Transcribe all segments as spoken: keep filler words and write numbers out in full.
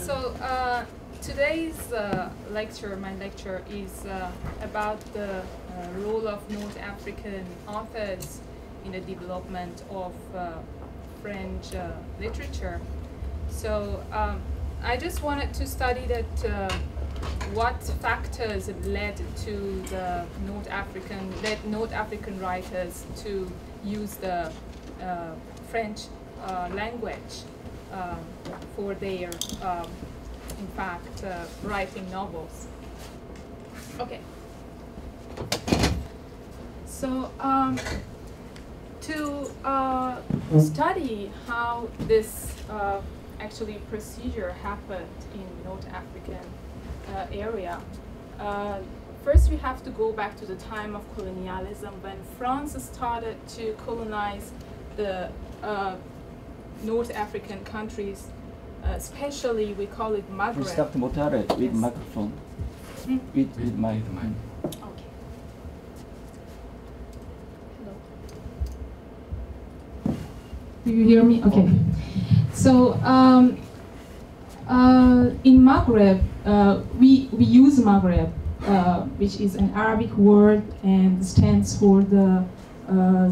So uh, today's uh, lecture, my lecture, is uh, about the uh, role of North African authors in the development of uh, French uh, literature. So um, I just wanted to study that uh, what factors led to the North African, led North African writers to use the uh, French uh, language um, for their, um, in fact, uh, writing novels. Okay. So um, to uh, study how this uh, actually procedure happened in North African uh, area, uh, first we have to go back to the time of colonialism when France started to colonize the uh, North African countries, uh, especially we call it Maghreb. Please start to moderate with Yes. microphone. Hmm? With, with mic. Okay. Hello. Do you hear me? Okay. So um, uh, in Maghreb, uh, we we use Maghreb, uh, which is an Arabic word and stands for the uh,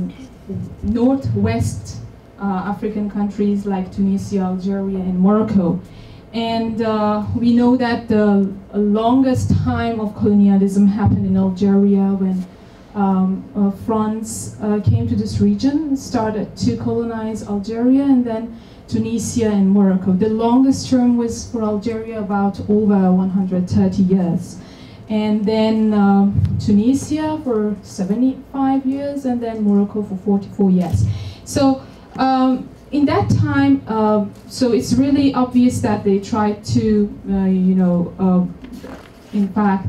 northwest uh, African countries like Tunisia, Algeria, and Morocco. And uh, we know that the longest time of colonialism happened in Algeria when um, uh, France uh, came to this region, started to colonize Algeria, and then Tunisia and Morocco. The longest term was for Algeria about over one hundred thirty years. And then uh, Tunisia for seventy-five years, and then Morocco for forty-four years. So um, in that time, uh, so it's really obvious that they tried to, uh, you know, uh, in fact,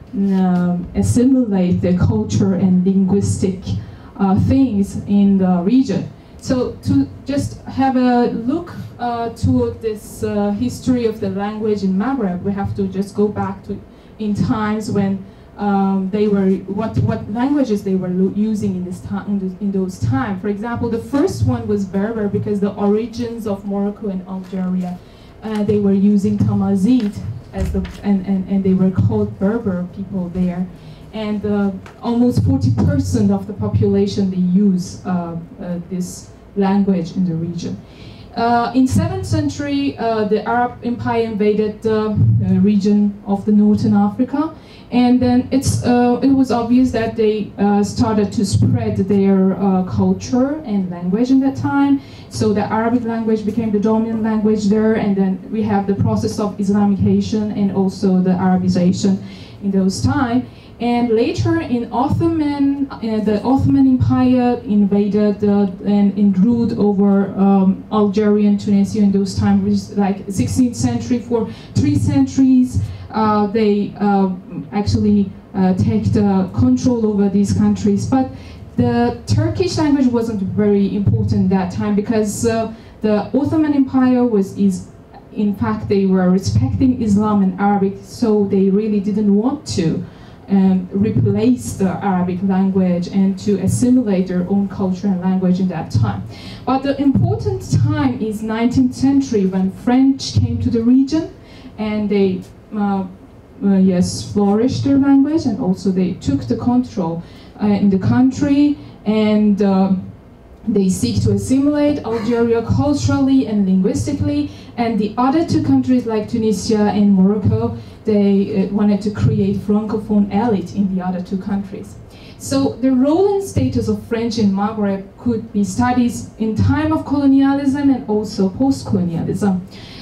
um, assimilate the culture and linguistic uh, things in the region. So to just have a look uh, toward this uh, history of the language in Maghreb, we have to just go back to in times when um, they were, what, what languages they were using in, this time, in, in those times. For example, the first one was Berber because the origins of Morocco and Algeria, uh, they were using Tamazight as the, and, and, and they were called Berber people there. And uh, almost forty percent of the population, they use uh, uh, this language in the region. Uh, in seventh century, uh, the Arab Empire invaded the uh, region of the Northern Africa, and then it's, uh, it was obvious that they uh, started to spread their uh, culture and language in that time. So the Arabic language became the dominant language there, and then we have the process of Islamization and also the Arabization in those times. And later in Ottoman, uh, the Ottoman Empire invaded uh, and, and ruled over um, Algeria and Tunisia in those times, which is like sixteenth century. For three centuries, uh, they uh, actually uh, take the control over these countries. But the Turkish language wasn't very important that time because uh, the Ottoman Empire was is, in fact, they were respecting Islam and Arabic, so they really didn't want to Um, replace the Arabic language and to assimilate their own culture and language in that time. But the important time is nineteenth century when French came to the region and they, uh, uh, yes, flourished their language, and also they took the control uh, in the country, and uh, they seek to assimilate Algeria culturally and linguistically, and the other two countries like Tunisia and Morocco, they uh, wanted to create Francophone elite in the other two countries. So the role and status of French in Maghreb could be studied in time of colonialism and also post-colonialism.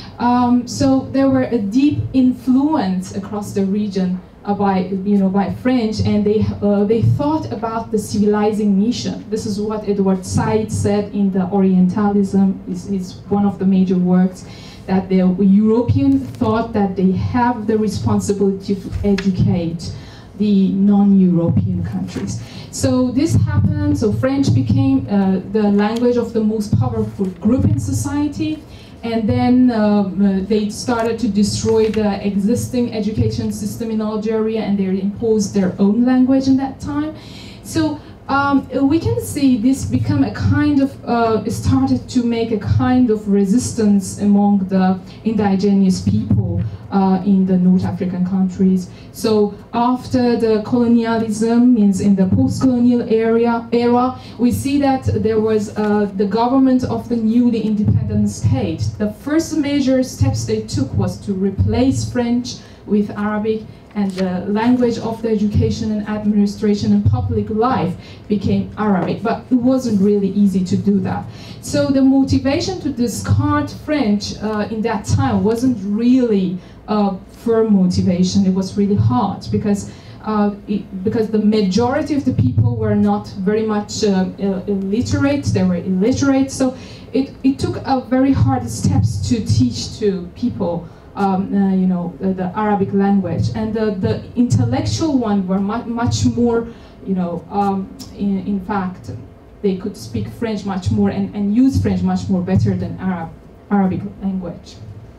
Um, so there were a deep influence across the region Uh, by, you know, by French, and they uh, they thought about the civilizing mission. This is what Edward Said said in the Orientalism. Is is one of the major works, that the European thought that they have the responsibility to educate the non-European countries. So this happened. So French became uh, the language of the most powerful group in society. And then um, uh, they started to destroy the existing education system in Algeria, and they imposed their own language in that time. So um, we can see this become a kind of, uh, started to make a kind of resistance among the indigenous people uh, in the North African countries. So after the colonialism, means in the post-colonial area era, we see that there was uh, the government of the newly independent state. The first major steps they took was to replace French with Arabic, and the language of the education and administration and public life became Arabic, but it wasn't really easy to do that. So the motivation to discard French uh, in that time wasn't really a firm motivation. It was really hard because uh, it, because the majority of the people were not very much uh, illiterate, they were illiterate, so it, it took a very hard steps to teach to people Um, uh, you know, the, the Arabic language, and the, the intellectual one were mu much more, you know, um, in, in fact, they could speak French much more and, and use French much more better than Arab, Arabic language.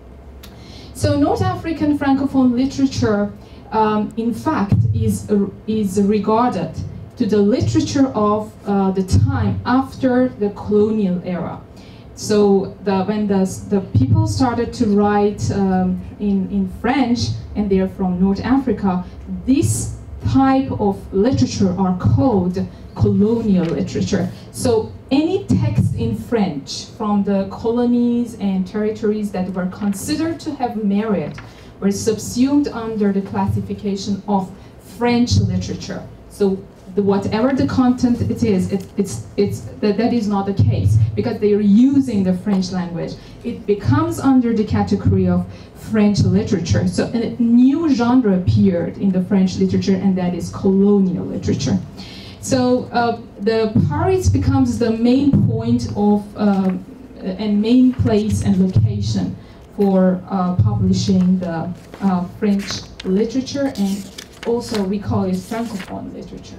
So North African Francophone literature, um, in fact, is, uh, is regarded to the literature of uh, the time after the colonial era. So the, when the, the people started to write um, in, in French, and they're from North Africa, this type of literature are called colonial literature. So any text in French from the colonies and territories that were considered to have merit were subsumed under the classification of French literature. So The, whatever the content it is, it, it's, it's, that, that is not the case, because they are using the French language. It becomes under the category of French literature. So a new genre appeared in the French literature, and that is colonial literature. So uh, the Paris becomes the main point of, uh, and main place and location for uh, publishing the uh, French literature, and also we call it Francophone literature.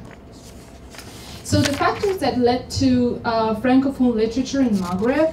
So the factors that led to uh, Francophone literature in Maghreb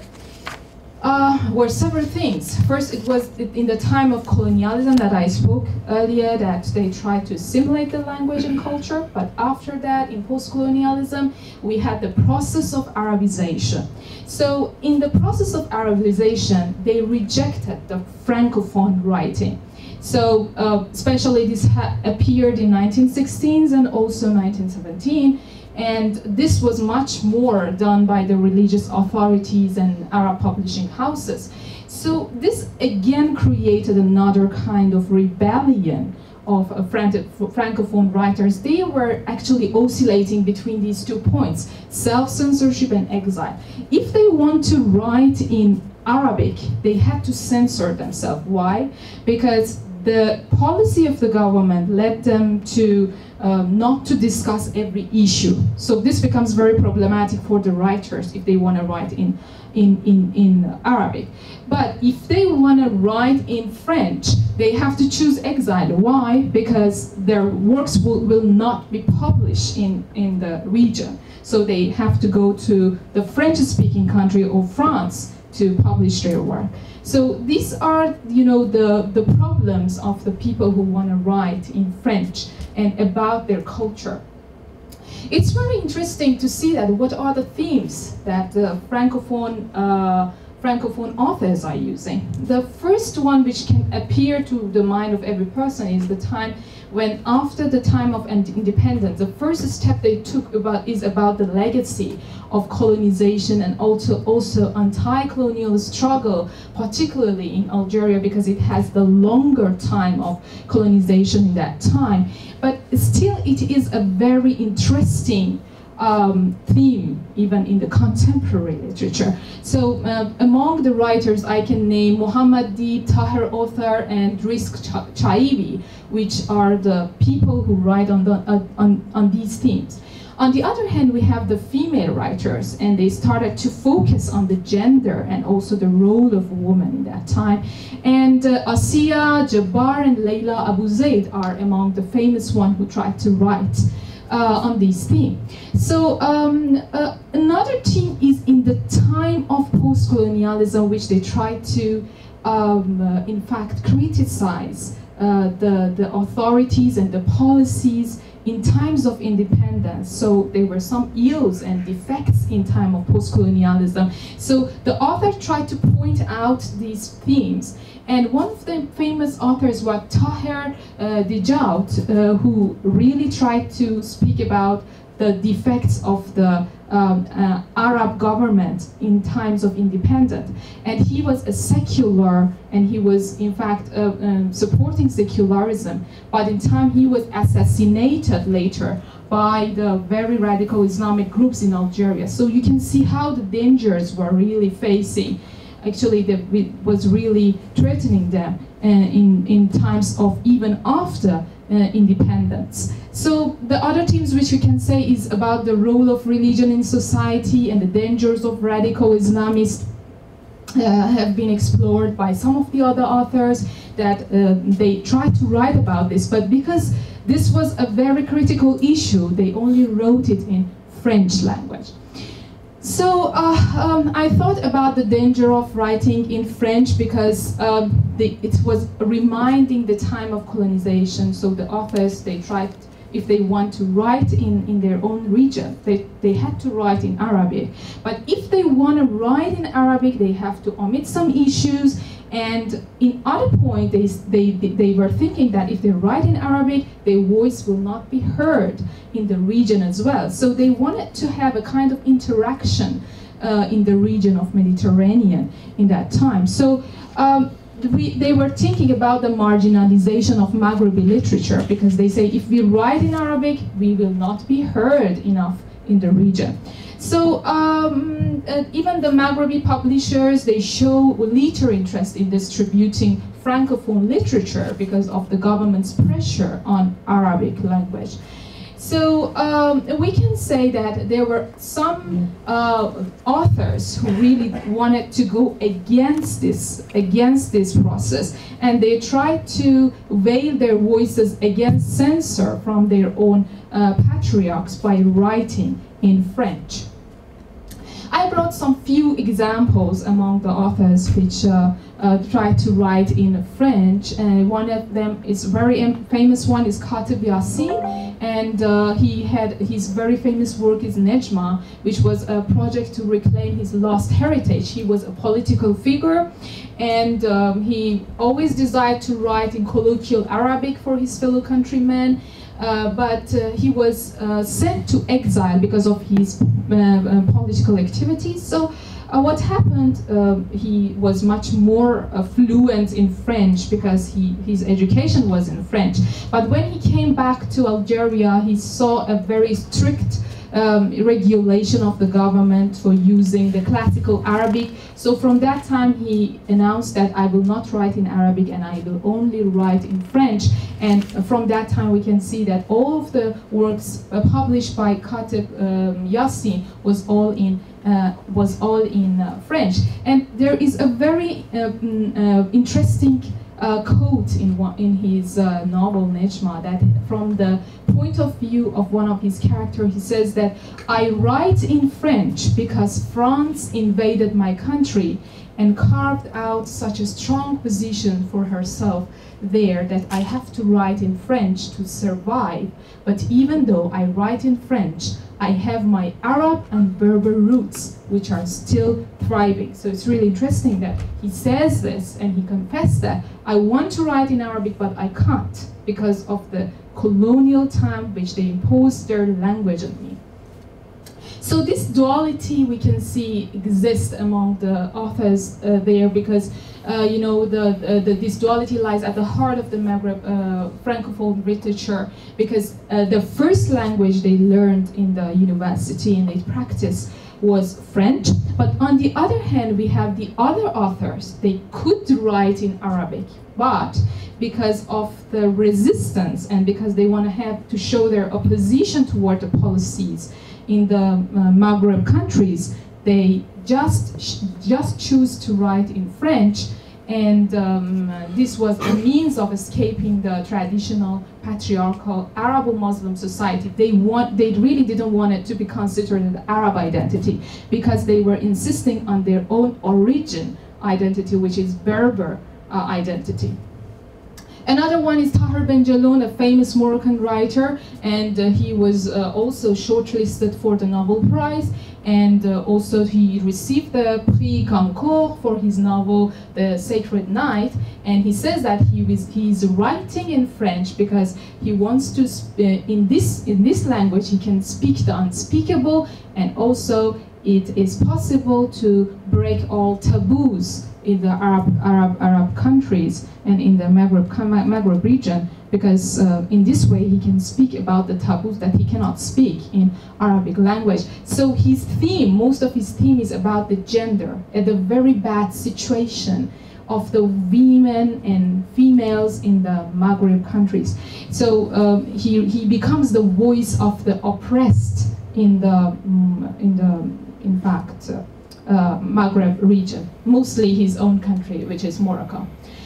uh, were several things. First, it was in the time of colonialism that I spoke earlier, that they tried to assimilate the language and culture, but after that, in post-colonialism, we had the process of Arabization. So in the process of Arabization, they rejected the Francophone writing. So uh, especially this ha appeared in nineteen sixteens and also nineteen seventeen. And this was much more done by the religious authorities and Arab publishing houses. So this again created another kind of rebellion of uh, Francophone writers. They were actually oscillating between these two points, self-censorship and exile. If they want to write in Arabic, they had to censor themselves. Why? Because the policy of the government led them to Um, not to discuss every issue. So this becomes very problematic for the writers if they want to write in, in, in, in Arabic. But if they want to write in French, they have to choose exile. Why? Because their works will, will not be published in, in the region. So they have to go to the French-speaking country or France to publish their work. So these are, you know, the, the problems of the people who want to write in French and about their culture. It's very interesting to see that what are the themes that the Francophone, uh, Francophone authors are using. The first one which can appear to the mind of every person is the time when, after the time of independence, the first step they took about is about the legacy of colonization and also, also anti-colonial struggle, particularly in Algeria, because it has the longer time of colonization in that time. But still, it is a very interesting um, theme, even in the contemporary literature. So uh, among the writers, I can name Muhammad Deeb, Tahir Othar, and Rizk Chaibi, which are the people who write on, the, uh, on, on these themes. On the other hand, we have the female writers, and they started to focus on the gender and also the role of women in that time. And uh, Asiya, Jabbar, and Leila Abu Zaid are among the famous ones who tried to write uh, on this theme. So um, uh, another theme is in the time of post-colonialism, which they tried to, um, uh, in fact, criticize uh, the, the authorities and the policies in times of independence. So there were some ills and defects in time of post-colonialism. So the author tried to point out these themes. And one of the famous authors was Taher uh, Djaout, uh, who really tried to speak about the defects of the um, uh, Arab government in times of independence. And he was a secular, and he was in fact uh, um, supporting secularism, but in time he was assassinated later by the very radical Islamic groups in Algeria. So you can see how the dangers were really facing. Actually, that was really threatening them uh, in, in times of even after uh, independence. So the other themes which we can say is about the role of religion in society and the dangers of radical Islamists uh, have been explored by some of the other authors that uh, they tried to write about this, but because this was a very critical issue, they only wrote it in French language. So uh, um, I thought about the danger of writing in French because um, the, it was reminding the time of colonization. So the authors, they tried, if they want to write in, in their own region, they, they had to write in Arabic. But if they want to write in Arabic, they have to omit some issues. And in other point, they, they, they were thinking that if they write in Arabic, their voice will not be heard in the region as well. So they wanted to have a kind of interaction uh, in the region of Mediterranean in that time. So um, we, they were thinking about the marginalization of Maghrebi literature, because they say if we write in Arabic, we will not be heard enough in the region. So um, uh, even the Maghrebi publishers, they show little interest in distributing Francophone literature because of the government's pressure on Arabic language. So um, we can say that there were some uh, authors who really wanted to go against this, against this process, and they tried to veil their voices against censor from their own uh, patriarchs by writing in French. I brought some few examples among the authors which uh, uh, tried to write in French, and one of them is very famous one is Katib Yasin, and uh, he had his very famous work is Nejma, which was a project to reclaim his lost heritage. He was a political figure, and um, he always desired to write in colloquial Arabic for his fellow countrymen. Uh, but uh, he was uh, sent to exile because of his uh, uh, political activities. So uh, what happened, uh, he was much more uh, fluent in French because he, his education was in French. But when he came back to Algeria, he saw a very strict Um, regulation of the government for using the classical Arabic. So from that time he announced that I will not write in Arabic and I will only write in French. And from that time we can see that all of the works uh, published by Katib um, Yasin was all in uh, was all in uh, French. And there is a very uh, uh, interesting Uh, quote in, one, in his uh, novel Nejma, that from the point of view of one of his characters, he says that I write in French because France invaded my country and carved out such a strong position for herself there that I have to write in French to survive. But even though I write in French, I have my Arab and Berber roots, which are still thriving. So it's really interesting that he says this and he confessed that I want to write in Arabic, but I can't because of the colonial time which they imposed their language on me. So this duality we can see exists among the authors uh, there, because uh, you know the, uh, the this duality lies at the heart of the Maghreb uh, Francophone literature, because uh, the first language they learned in the university and they practiced was French. But on the other hand, we have the other authors. They could write in Arabic, but because of the resistance and because they want to have to show their opposition toward the policies in the uh, Maghreb countries, they just just choose to write in French, and um, this was a means of escaping the traditional patriarchal Arabo-Muslim society. They want, they really didn't want it to be considered an Arab identity because they were insisting on their own origin identity, which is Berber uh, identity. Another one is Tahir Benjelloun, a famous Moroccan writer, and uh, he was uh, also shortlisted for the Nobel Prize, and uh, also he received the Prix Goncourt for his novel The Sacred Night, and he says that he was he's writing in French because he wants to uh, in this in this language he can speak the unspeakable, and also it is possible to break all taboos in the Arab, Arab, Arab countries and in the Maghreb, Maghreb region, because uh, in this way he can speak about the taboos that he cannot speak in Arabic language. So his theme, most of his theme is about the gender and the very bad situation of the women and females in the Maghreb countries. So um, he, he becomes the voice of the oppressed in the, um, in the in fact, uh, Uh, Maghreb region, mostly his own country, which is Morocco.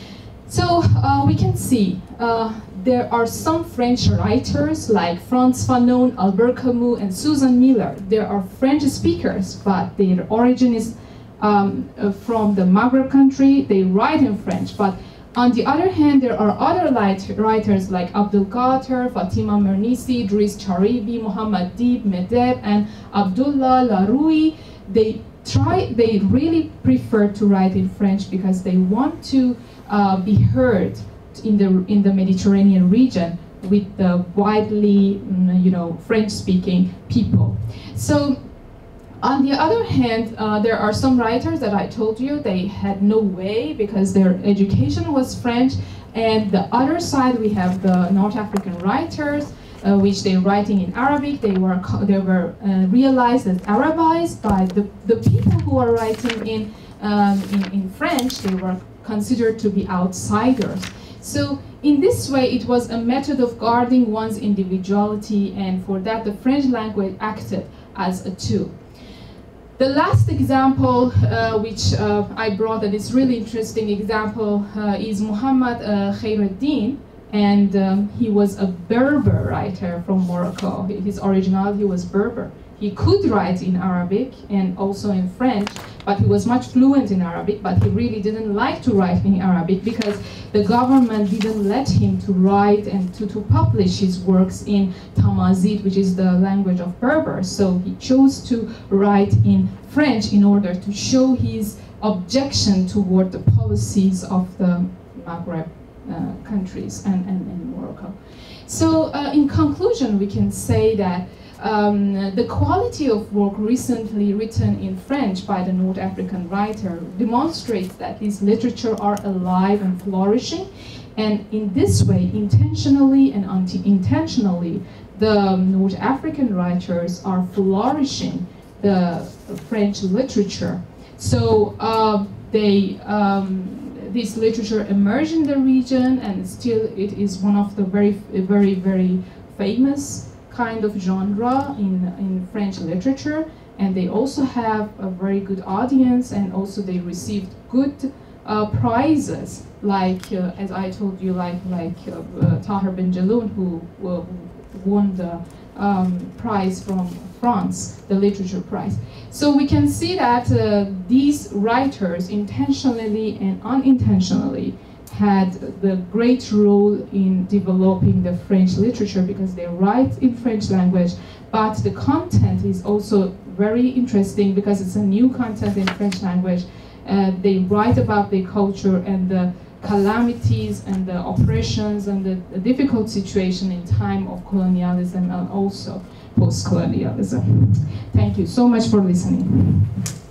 So uh, we can see uh, there are some French writers like Frantz Fanon, Albert Camus, and Susan Miller. There are French speakers, but their origin is um, uh, from the Maghreb country. They write in French, but on the other hand, there are other writers like Abdul Qadir, Fatima Mernissi, Driss Charibi, Muhammad Deeb, Medeb, and Abdullah Laroui. They try, they really prefer to write in French because they want to uh, be heard in the in the Mediterranean region with the widely, you know, French-speaking people. So, on the other hand, uh, there are some writers that I told you they had no way because their education was French, and the other side we have the North African writers. Uh, which they're writing in Arabic. They were they were uh, realized as Arabized by the, the people who are writing in, um, in in French. They were considered to be outsiders. So in this way, it was a method of guarding one's individuality, and for that, the French language acted as a tool. The last example, uh, which uh, I brought, and it's really interesting example, uh, is Muhammad uh, Khairuddin. And um, he was a Berber writer from Morocco. His originality was Berber. He could write in Arabic and also in French, but he was much fluent in Arabic, but he really didn't like to write in Arabic because the government didn't let him to write and to, to publish his works in Tamazight, which is the language of Berber. So he chose to write in French in order to show his objection toward the policies of the Maghreb Uh, countries and, and, and Morocco. So uh, in conclusion, we can say that um, the quality of work recently written in French by the North African writer demonstrates that these literature are alive and flourishing, and in this way, intentionally and unintentionally, the North African writers are flourishing the French literature. So uh, they um, this literature emerged in the region, and still it is one of the very, very, very famous kind of genre in, in French literature. And they also have a very good audience, and also they received good uh, prizes, like, uh, as I told you, like, like uh, uh, Tahir Benjelloun, who, uh, who won the um, prize from France, the literature prize. So we can see that uh, these writers intentionally and unintentionally had the great role in developing the French literature because they write in French language, but the content is also very interesting because it's a new content in French language. Uh, they write about their culture and the calamities and the oppressions and the, the difficult situation in time of colonialism and also post-colonialism. Thank you so much for listening.